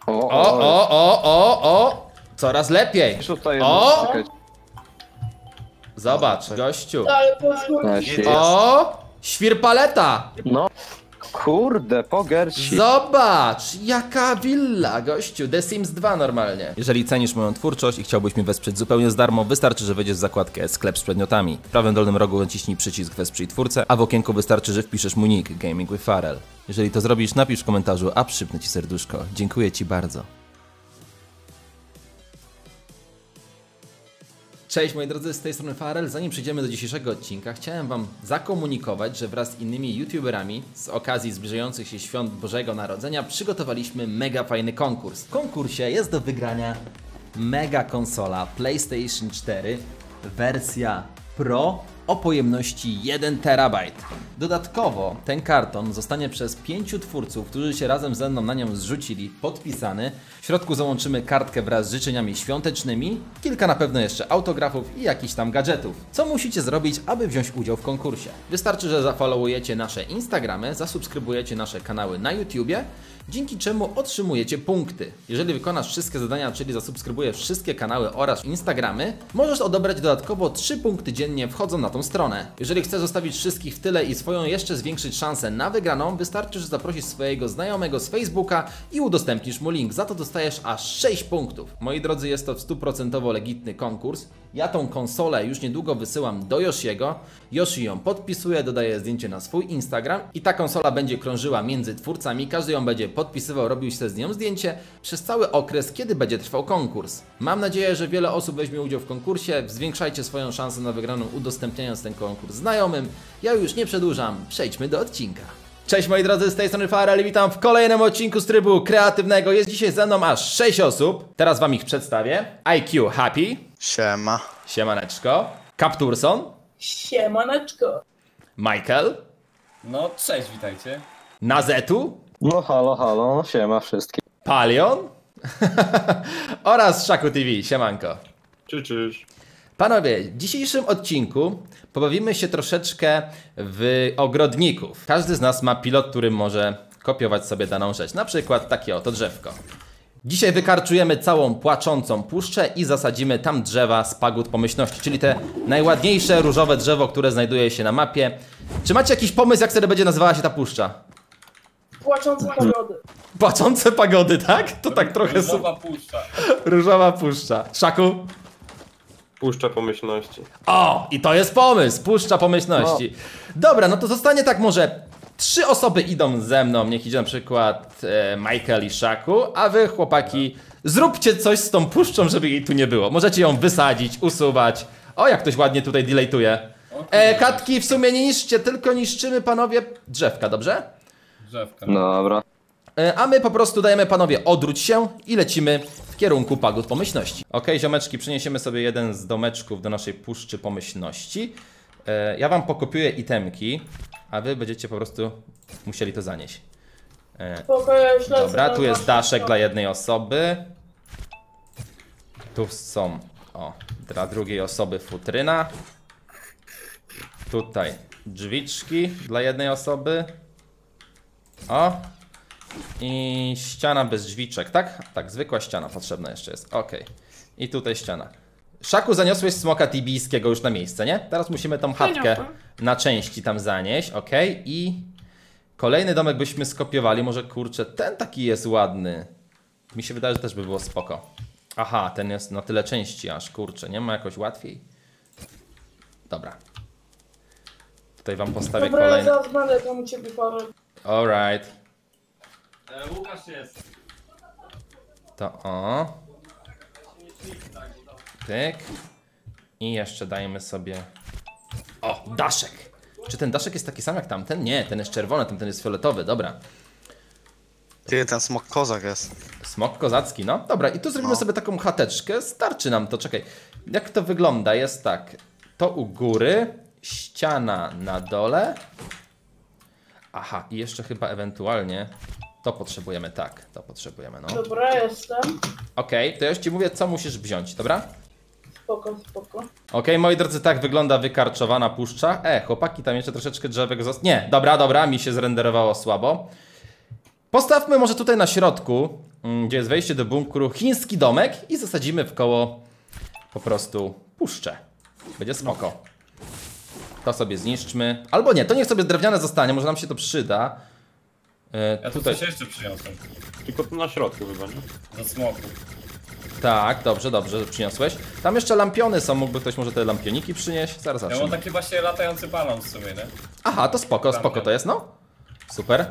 O! Coraz lepiej. O! Zobacz, gościu. O! Świrpaleta! No. Kurde, pogerci. Zobacz, jaka willa, gościu. The Sims 2 normalnie. Jeżeli cenisz moją twórczość i chciałbyś mnie wesprzeć zupełnie za darmo, wystarczy, że wejdziesz w zakładkę sklep z przedmiotami. W prawym dolnym rogu naciśnij przycisk wesprzyj twórcę, a w okienku wystarczy, że wpiszesz mój nick Gaming with Pharrell. Jeżeli to zrobisz, napisz w komentarzu, a przypnę ci serduszko. Dziękuję ci bardzo. Cześć moi drodzy, z tej strony Pharrell. Zanim przejdziemy do dzisiejszego odcinka, chciałem wam zakomunikować, że wraz z innymi youtuberami z okazji zbliżających się świąt Bożego Narodzenia przygotowaliśmy mega fajny konkurs. W konkursie jest do wygrania mega konsola PlayStation 4 wersja Pro o pojemności 1 TB. Dodatkowo ten karton zostanie przez 5 twórców, którzy się razem ze mną na nią zrzucili, podpisany. W środku załączymy kartkę wraz z życzeniami świątecznymi, kilka na pewno jeszcze autografów i jakichś tam gadżetów. Co musicie zrobić, aby wziąć udział w konkursie? Wystarczy, że zafollowujecie nasze Instagramy, zasubskrybujecie nasze kanały na YouTubie, dzięki czemu otrzymujecie punkty. Jeżeli wykonasz wszystkie zadania, czyli zasubskrybujesz wszystkie kanały oraz Instagramy, możesz odebrać dodatkowo 3 punkty dziennie wchodząc na tą stronę. Jeżeli chcesz zostawić wszystkich w tyle i swoją jeszcze zwiększyć szansę na wygraną, wystarczy, że zaprosisz swojego znajomego z Facebooka i udostępnisz mu link. Za to dostajesz aż 6 punktów. Moi drodzy, jest to 100% legitny konkurs. Ja tą konsolę już niedługo wysyłam do Yoshiego. Yoshi ją podpisuje, dodaje zdjęcie na swój Instagram i ta konsola będzie krążyła między twórcami. Każdy ją będzie podpisywał, robił się z nią zdjęcie przez cały okres, kiedy będzie trwał konkurs. Mam nadzieję, że wiele osób weźmie udział w konkursie. Zwiększajcie swoją szansę na wygraną, udostępniając ten konkurs znajomym. Ja już nie przedłużam, przejdźmy do odcinka. Cześć moi drodzy, z tej strony Pharrell i witam w kolejnym odcinku z trybu kreatywnego. Jest dzisiaj ze mną aż 6 osób. Teraz wam ich przedstawię. IQ Happy. Siema. Siemaneczko. Capturson. Siemaneczko. Michael. No, cześć, witajcie. Nazetu. No halo, siema wszystkim. Palion. Oraz Szaku TV. Siemanko. Cześć. Panowie, w dzisiejszym odcinku pobawimy się troszeczkę w ogrodników. Każdy z nas ma pilot, który może kopiować sobie daną rzecz. Na przykład takie oto drzewko. Dzisiaj wykarczujemy całą płaczącą puszczę i zasadzimy tam drzewa z pagód pomyślności, czyli te najładniejsze różowe drzewo, które znajduje się na mapie. Czy macie jakiś pomysł, jak wtedy będzie nazywała się ta puszcza? Płaczące pagody. Płaczące pagody, tak? To tak trochę... Różowa puszcza. Różowa puszcza. Szaku? Puszcza pomyślności. O, i to jest pomysł, puszcza pomyślności. Dobra, no to zostanie tak może 3 osoby idą ze mną, niech idzie na przykład Michael i Szaku, a wy chłopaki zróbcie coś z tą puszczą, żeby jej tu nie było. Możecie ją wysadzić, usuwać. O, jak ktoś ładnie tutaj delaytuje. Katki w sumie nie niszczcie, tylko niszczymy panowie drzewka, dobrze? Drzewka. Dobra. A my po prostu dajemy panowie odwróć się i lecimy w kierunku pagód pomyślności. Okej, ziomeczki, przyniesiemy sobie jeden z domeczków do naszej puszczy pomyślności. Ja wam pokopiuję itemki, a wy będziecie po prostu musieli to zanieść. Dobra, tu jest daszek dla jednej osoby. Tu są, o, dla drugiej osoby futryna. Tutaj drzwiczki dla jednej osoby. O. I ściana bez drzwiczek, tak? Tak, zwykła ściana potrzebna jeszcze jest. Okej. I tutaj ściana. Szaku, zaniosłeś smoka tibijskiego już na miejsce, nie? Teraz musimy tą chatkę na części tam zanieść, okej. I kolejny domek byśmy skopiowali. Może kurczę, ten taki jest ładny. Mi się wydaje, że też by było spoko. Aha, ten jest na tyle części aż, kurczę, nie ma jakoś łatwiej? Dobra. Tutaj wam postawię kolejny. Dobra, ja zaraz będę tam u ciebie parę. Alright. Łukasz jest. To o. Tyk. I jeszcze dajemy sobie... O, daszek. Czy ten daszek jest taki sam jak tamten? Nie, ten jest czerwony, tamten jest fioletowy, dobra. Ty, ten smok kozak jest. Smok kozacki, no. Dobra, i tu zrobimy sobie taką chateczkę. Starczy nam to, czekaj. Jak to wygląda? Jest tak. To u góry, ściana na dole. Aha, i jeszcze chyba ewentualnie... To potrzebujemy, tak. To potrzebujemy, no. Dobra, jestem. Okej, to ja już ci mówię, co musisz wziąć, dobra? Spoko. Okej, moi drodzy, tak wygląda wykarczowana puszcza. Chłopaki, tam jeszcze troszeczkę drzewek zostało. Nie, dobra, mi się zrenderowało słabo. Postawmy może tutaj na środku, gdzie jest wejście do bunkru, chiński domek i zasadzimy w koło po prostu puszczę. Będzie spoko. To sobie zniszczmy. Albo nie, to niech sobie drewniane zostanie, może nam się to przyda. Ja tu Tutaj. coś jeszcze przyniosłem. Tylko tu na środku chyba, nie? Do smoku. Tak, dobrze, dobrze, przyniosłeś. Tam jeszcze lampiony są, mógłby ktoś może te lampioniki przynieść? Zaraz Ja mam zobaczymy. taki właśnie latający balon w sumie, nie? Aha, to spoko, spoko to jest, no. Super.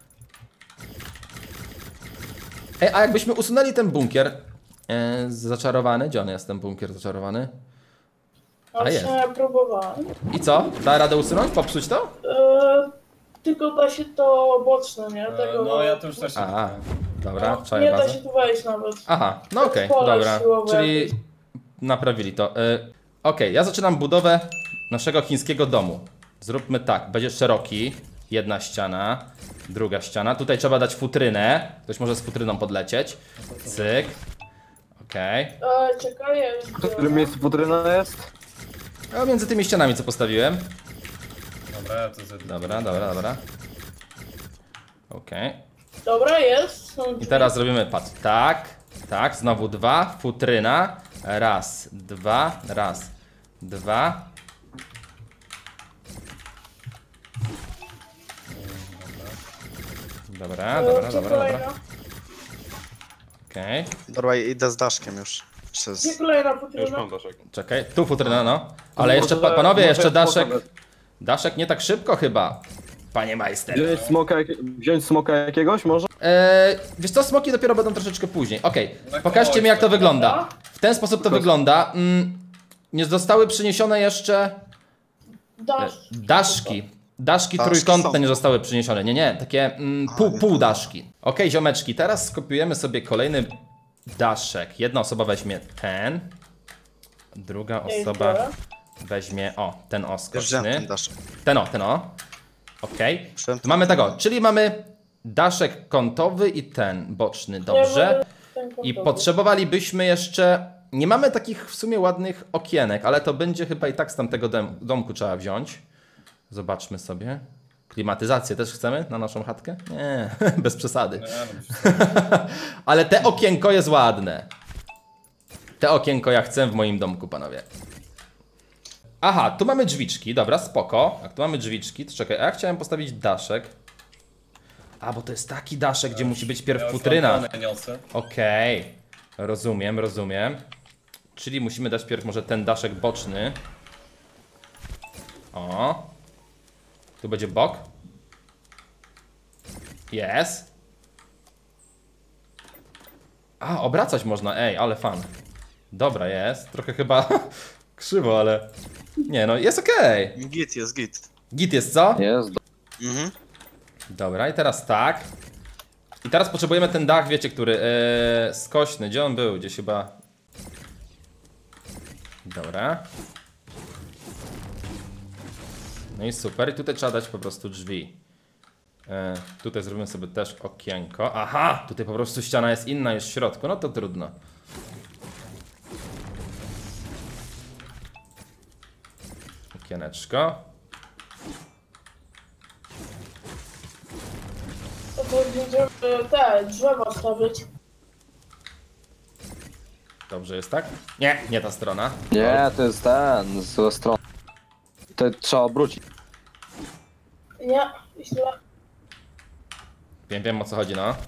Ej, a jakbyśmy usunęli ten bunkier zaczarowany, gdzie on jest ten bunkier zaczarowany? A jest. ja próbowałem. I co? Da radę usunąć? Popsuć to? Tylko da się to boczne, nie? Tego, No ja tu już też... A, dobra, no, czaję nie da bazę. się tu wejść nawet. Aha, no okej, Pole dobra, siłowe czyli jakieś. naprawili to. Okej, ja zaczynam budowę naszego chińskiego domu. Zróbmy tak, będzie szeroki, jedna ściana, druga ściana. Tutaj trzeba dać futrynę, ktoś może z futryną podlecieć. Cyk. Okej. Czekaj, ja już W którym miejscu futryna jest? A między tymi ścianami co postawiłem. Dobra, ja to zrobię. Dobra, dobra, dobra. Okej. Dobra, jest. Są I drzwi. teraz zrobimy, patrz, tak, tak, znowu dwa, futryna, raz, dwa, raz, dwa. Dobra, dobra, Gdzie dobra, kolejna? dobra. Okej, Dobra, idę z Daszkiem już. Przez... Gdzie kolejna Ja już futryna? mam daszek. czekaj, tu futryna, no. Ale jeszcze, panowie, jeszcze daszek. Daszek nie tak szybko chyba, panie majster. Wziąć smoka jakiegoś może? Wiesz co, smoki dopiero będą troszeczkę później. Okej, Tak, pokażcie mi jak to wygląda. Dobra. W ten sposób to wygląda. Nie zostały przyniesione jeszcze Dasz. daszki. Daszki Daszki trójkątne są. nie zostały przyniesione. Nie, nie, takie pół daszki. Okej, ziomeczki, teraz skopiujemy sobie kolejny daszek. Jedna osoba weźmie ten. Druga Ja już osoba biorę. weźmie, ten Już wziąłem oskoczny. ten Daszek. Ten o. Okej. Wziąłem ten. Mamy tego, czyli mamy daszek kątowy i ten boczny, dobrze. I potrzebowalibyśmy jeszcze... Nie mamy takich w sumie ładnych okienek, ale to będzie chyba i tak z tamtego domku trzeba wziąć. Zobaczmy sobie. Klimatyzację też chcemy na naszą chatkę? Nie, bez przesady. Ale te okienko jest ładne. Te okienko ja chcę w moim domku, panowie. Aha, tu mamy drzwiczki, dobra, spoko. Jak tu mamy drzwiczki, to czekaj, a ja chciałem postawić daszek. A, bo to jest taki daszek, gdzie musi być pierw futryna. Okej, rozumiem, rozumiem. Czyli musimy dać pierw może ten daszek boczny. O. Tu będzie bok. Jest. A, obracać można, ej, ale fan. Dobra, jest. Trochę chyba krzywo, ale... Nie no, jest okej. Git jest, git. Git jest co? Jest. Mhm. Dobra, i teraz tak. I teraz potrzebujemy ten dach, wiecie, który... skośny, gdzie on był? Gdzieś chyba... Dobra. No i super. I tutaj trzeba dać po prostu drzwi. Tutaj zrobimy sobie też okienko. Aha! Tutaj po prostu ściana jest inna niż w środku. No to trudno. Okieneczko. To będziemy te drzewa stawiać. Dobrze jest, tak? Nie, nie ta strona. Nie, to jest ten, zła strona. To trzeba obrócić. Nie, źle. Wiem o co chodzi, no.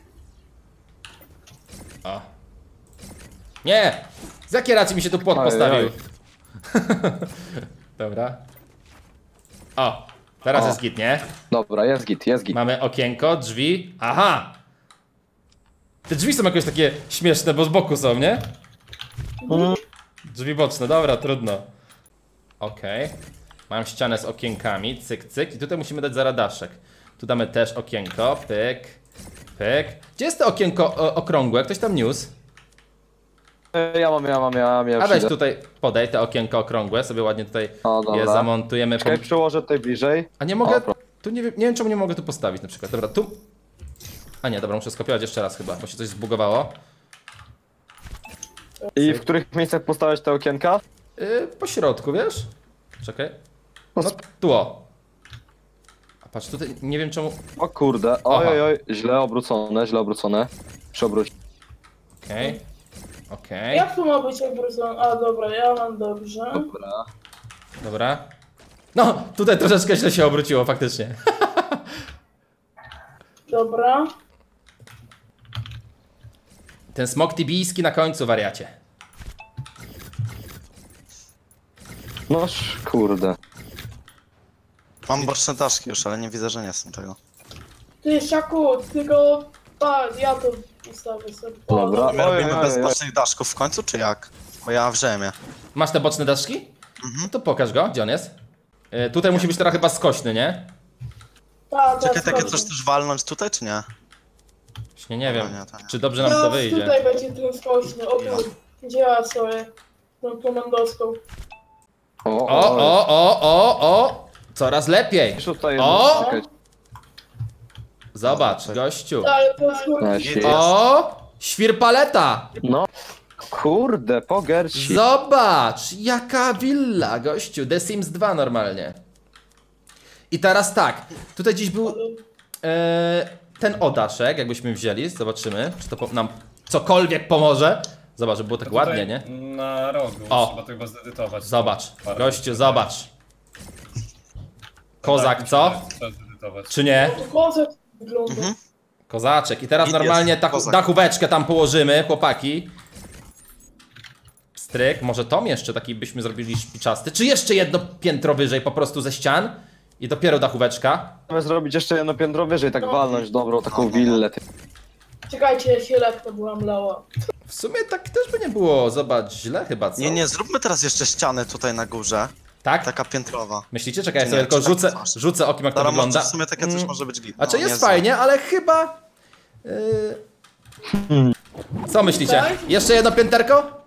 O. Nie! Z jakiej racji mi się tu płot Oj, postawił? oj. Dobra. O, teraz O. jest git, nie? Dobra, jest git, jest git. Mamy okienko, drzwi. Aha! Te drzwi są jakoś takie śmieszne, bo z boku są, nie? Drzwi boczne, dobra, trudno. Okej. Mam ścianę z okienkami, cyk, cyk. I tutaj musimy dać zaradaszek. Tu damy też okienko, pyk, pyk. Gdzie jest to okienko okrągłe? Ktoś tam niósł? Ja mam, ja A weź przyjdę. tutaj, podaj te okienko okrągłe, sobie ładnie tutaj O, dobra. je zamontujemy. Czekaj, przełożę tutaj bliżej. A nie mogę, O, pro- tu nie wiem czemu nie mogę tu postawić na przykład. Dobra, tu. A nie, dobra, muszę skopiować jeszcze raz chyba, bo się coś zbugowało. I w których miejscach postawiać te okienka? Po środku, wiesz? Czekaj. No, No tu o. Patrz, tutaj nie wiem czemu... O kurde, oj, źle obrócone. Przewróć. Okej. Okej. Jak tu ma być jak Bruce? A dobra, ja mam dobrze. Dobra. Dobra. No, tutaj troszeczkę źle się obróciło, faktycznie. Dobra. Ten smok tibijski na końcu, wariacie. Kurde. Mam boczne daszki już, ale nie widzę, że nie są tego. Ty, Szaku, tylko... ja to ustawię sobie. Dobra. My robimy bez oj. bocznych daszków w końcu, czy jak? Bo ja wziąłem je. Masz te boczne daszki? No to pokaż go, gdzie on jest? Tutaj musi być teraz chyba skośny, nie? Tak, Czekaj, takie coś też walnąć tutaj, czy nie? Właśnie nie wiem, nie, to nie. czy dobrze nam to wyjdzie. Tutaj będzie ten skośny. O tu, gdzie ja sobie? Tą komendowską. O! Coraz lepiej. Tutaj O! czekaj. Zobacz, gościu. Ale to jest Nice. O! Świrpaleta! No. Kurde, pogerci. Zobacz, jaka willa, gościu. The Sims 2 normalnie. I teraz tak, tutaj gdzieś był ten odaszek, jakbyśmy wzięli, zobaczymy, czy to nam cokolwiek pomoże. Zobacz, żeby było tak Tutaj ładnie, nie? Na rogu, O. trzeba to chyba zedytować. Zobacz, Parę. gościu, zobacz. Kozak, Tak, co? trzeba zedytować. Czy nie? kozak wygląda. Kozaczek. I teraz I normalnie jest kozak. dachóweczkę tam położymy, chłopaki. Stryk, może tom jeszcze taki byśmy zrobili szpiczasty. Czy jeszcze jedno piętro wyżej po prostu ze ścian? I dopiero dachóweczka. Chcemy zrobić jeszcze jedno piętro wyżej, tak walnąć dobrą taką willę. Czekajcie, ja się lekko byłam lała. W sumie tak też by nie było, zobacz, źle chyba, co? Nie, zróbmy teraz jeszcze ścianę tutaj na górze. Tak? Taka piętrowa. Myślicie? Czekaj, ja Czy sobie nie? tylko Czy tak rzucę, coś? rzucę okiem jak to Dobra, wygląda. może w sumie takie coś może być git. Znaczy No, jest niezłe. fajnie, ale chyba... Co myślicie? Tak? Jeszcze jedno pięterko?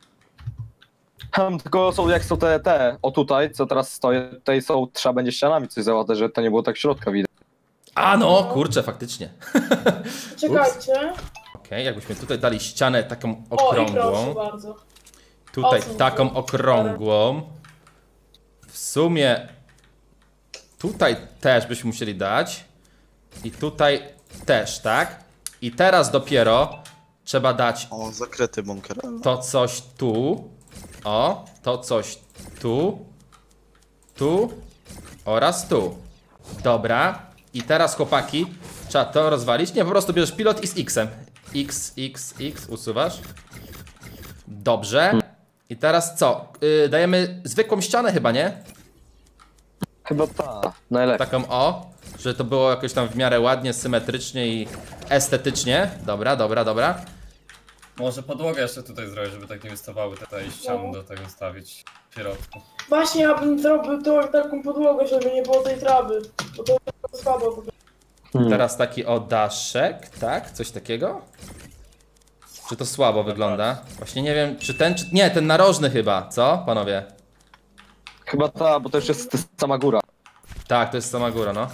Tylko są jak są te, o tutaj, co teraz stoję, tutaj są, trzeba będzie ścianami coś załatać, że to nie było tak środka widać. A no, kurczę, faktycznie. Czekajcie. Okej, jakbyśmy tutaj dali ścianę taką O, i proszę okrągłą. bardzo. Tutaj Odsuń taką się. okrągłą. W sumie tutaj też byśmy musieli dać. I tutaj też, tak? I teraz dopiero trzeba dać O, zakryty bunkier. to coś tu. O, to coś tu. Tu. Oraz tu. Dobra. I teraz chłopaki, trzeba to rozwalić. Nie, po prostu bierzesz pilot i z X-em. X, usuwasz. Dobrze. I teraz co? Dajemy zwykłą ścianę chyba, nie? Chyba ta, najlepiej. Taką o, żeby to było jakoś tam w miarę ładnie, symetrycznie i estetycznie. Dobra. Może podłogę jeszcze tutaj zrobić, żeby tak nie wystawały te ściany do tego stawić w środku. Właśnie ja bym zrobił taką podłogę, żeby nie było tej trawy. Bo to słabo wygląda. Teraz taki o daszek, tak? Coś takiego? Czy to słabo wygląda? Właśnie nie wiem, czy ten, czy... Nie, ten narożny chyba, co panowie? Chyba ta, bo to już jest sama góra. Tak, to jest sama góra, no.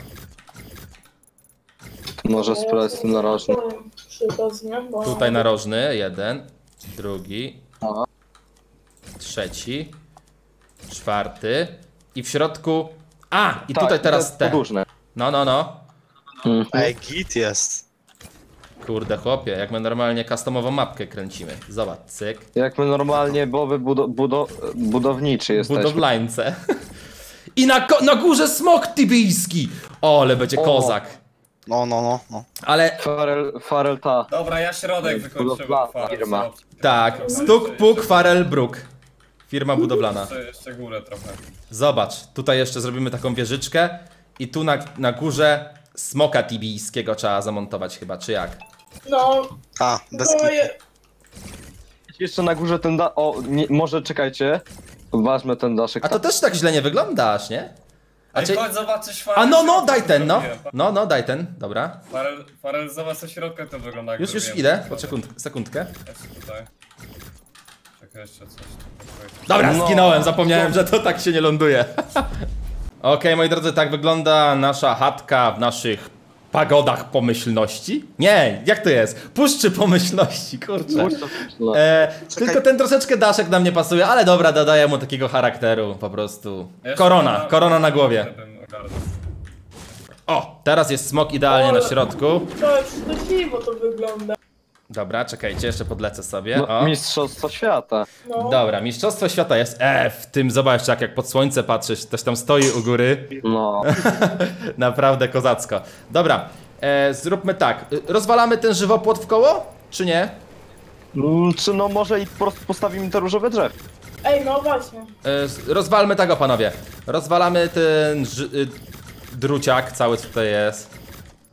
Może sprawdzić z tym narożnym. Przy okazji, nie? Bo... Tutaj narożny, jeden, drugi, Aha. trzeci, czwarty i w środku... A! I Tak, tutaj teraz te. podłużne. No. Ej, git jest. Kurde chłopie, jak my normalnie customową mapkę kręcimy. Zobacz, cyk. Jak my normalnie budowniczy jesteśmy. Budowlańce. I na górze smok tybijski! O, ale będzie O. kozak. No. Ale Farel ta. Dobra, ja środek wykończyłem. Budowlana firma. tak, stuk, puk, farel, bruk. Firma budowlana. Jeszcze górę trochę. Zobacz, tutaj jeszcze zrobimy taką wieżyczkę i tu na górze smoka tibijskiego trzeba zamontować chyba, czy jak? No, A, bez to kitu. je... Jeszcze na górze ten O, nie, może czekajcie. Wezmę ten daszek. A to też tak źle nie wyglądasz, nie? Ej, czy- chodź zobaczyć A Farel. no, daj ten, no. No, daj ten, dobra. Farel, zobacz co środka to wygląda. jak Już zrobiłem. idę, po sekundkę. Jeszcze tutaj. Czekaj, jeszcze coś. Dobra, No. zginąłem, zapomniałem, że to tak się nie ląduje. Okej, moi drodzy, tak wygląda nasza chatka w naszych pagodach pomyślności. Nie, jak to jest? Puszczy pomyślności, kurczę. No. Tylko ten troszeczkę daszek nam nie pasuje, ale dobra, dodaję mu takiego charakteru po prostu. Jeszcze Korona na głowie. bym ogarnął. O, teraz jest smok idealnie na środku. To szczęśliwo to wygląda. Dobra, czekajcie, jeszcze podlecę sobie. No, O. mistrzostwo świata. No. Dobra, mistrzostwo świata jest. W tym zobaczcie, jak pod słońce patrzysz, ktoś tam stoi u góry. No. Naprawdę kozacko. Dobra, zróbmy tak. Rozwalamy ten żywopłot w koło, czy nie? Czy no może i po prostu postawimy te różowe drzew? Ej, no właśnie. Rozwalmy tego, panowie. Rozwalamy ten druciak, cały co tutaj jest.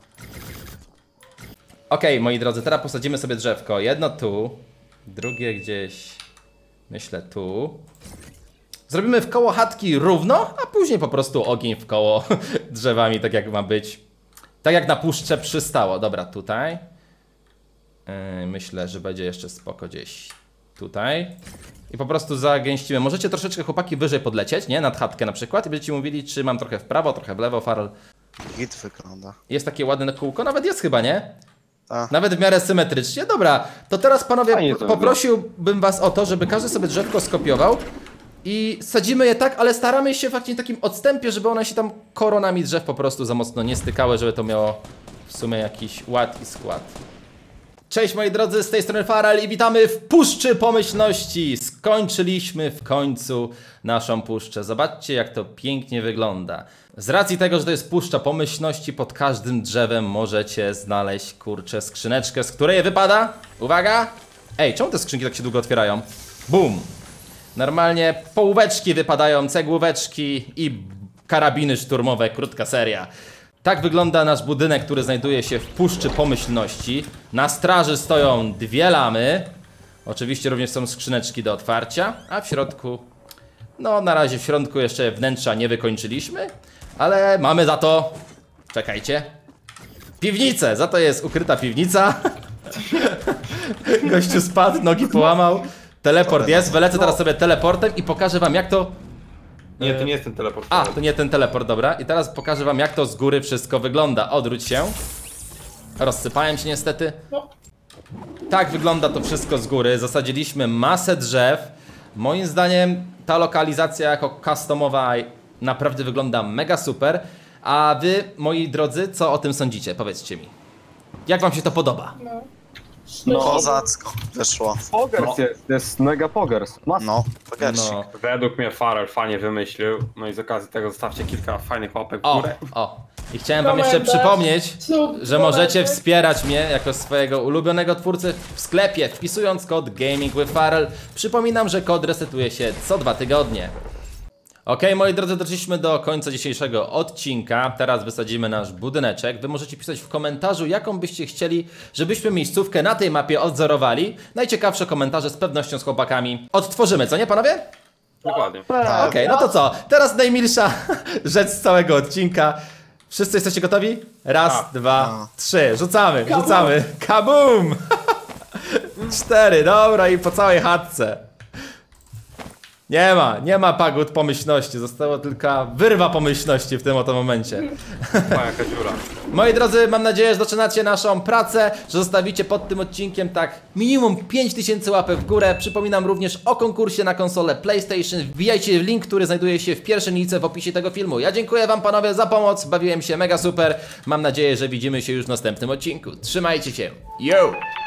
Okej, moi drodzy, teraz posadzimy sobie drzewko. Jedno tu, drugie gdzieś, myślę tu. Zrobimy w koło chatki równo, a później po prostu ogień w koło drzewami, tak jak ma być. Tak jak na puszce przystało. Dobra, tutaj. Myślę, że będzie jeszcze spoko gdzieś tutaj. I po prostu zagęścimy. Możecie troszeczkę, chłopaki, wyżej podlecieć, nie? Nad chatkę na przykład i będziecie mówili, czy mam trochę w prawo, trochę w lewo, Farol. Git wygląda. Jest takie ładne kółko, nawet jest chyba, nie? Tak. Nawet w miarę symetrycznie. Dobra, to teraz panowie Fajnie to poprosiłbym was o to, żeby każdy sobie drzewko skopiował i sadzimy je tak, ale staramy się faktycznie w takim odstępie, żeby one się tam koronami drzew po prostu za mocno nie stykały, żeby to miało w sumie jakiś ład i skład. Cześć moi drodzy, z tej strony Farel i witamy w Puszczy Pomyślności. Skończyliśmy w końcu naszą puszczę. Zobaczcie, jak to pięknie wygląda. Z racji tego, że to jest Puszcza Pomyślności, pod każdym drzewem możecie znaleźć, kurczę, skrzyneczkę, z której wypada. Uwaga! Ej, czemu te skrzynki tak się długo otwierają? Bum! Normalnie połóweczki wypadają, cegłóweczki i karabiny szturmowe, krótka seria. Tak wygląda nasz budynek, który znajduje się w Puszczy Pomyślności. Na straży stoją dwie lamy. Oczywiście również są skrzyneczki do otwarcia, a w środku... No, na razie w środku jeszcze wnętrza nie wykończyliśmy, ale mamy za to... Czekajcie. Piwnicę! Za to jest ukryta piwnica. Gościu spadł, nogi połamał. Teleport jest, wylecę teraz sobie teleportem i pokażę wam, jak to... Nie, to nie jest ten teleport. A, to nie ten teleport, dobra. I teraz pokażę wam, jak to z góry wszystko wygląda. Odwróć się. Rozsypałem się niestety. No. Tak wygląda to wszystko z góry. Zasadziliśmy masę drzew. Moim zdaniem ta lokalizacja jako customowa naprawdę wygląda mega super. A wy, moi drodzy, co o tym sądzicie? Powiedzcie mi. Jak wam się to podoba? No. No. Kozacko wyszło. Pogers jest mega pogers. No, pogersik. No. Według mnie Farel fajnie wymyślił. No i z okazji tego zostawcie kilka fajnych łapek w O, górę. o. I chciałem wam jeszcze Komentarz. przypomnieć, Sub, że możecie komentarz. wspierać mnie jako swojego ulubionego twórcę w sklepie, wpisując kod Gaming with Farel. Przypominam, że kod resetuje się co 2 tygodnie. Okej, moi drodzy, doszliśmy do końca dzisiejszego odcinka. Teraz wysadzimy nasz budyneczek. Wy możecie pisać w komentarzu, jaką byście chcieli, żebyśmy miejscówkę na tej mapie odzorowali. Najciekawsze komentarze z pewnością z chłopakami odtworzymy, co nie, panowie? Dokładnie. Okej, no to co? Teraz najmilsza rzecz z całego odcinka. Wszyscy jesteście gotowi? Raz, Tak. dwa, trzy. Rzucamy, rzucamy. Kabum! 4, dobra, i po całej chatce. Nie ma pagód pomyślności. Została tylko wyrwa pomyślności w tym oto momencie. Jaka dziura. Moi drodzy, mam nadzieję, że zaczynacie naszą pracę, że zostawicie pod tym odcinkiem tak minimum 5000 łapek w górę. Przypominam również o konkursie na konsolę PlayStation. Wbijajcie w link, który znajduje się w pierwszej linijce w opisie tego filmu. Ja dziękuję wam, panowie, za pomoc. Bawiłem się mega super. Mam nadzieję, że widzimy się już w następnym odcinku. Trzymajcie się. Yo!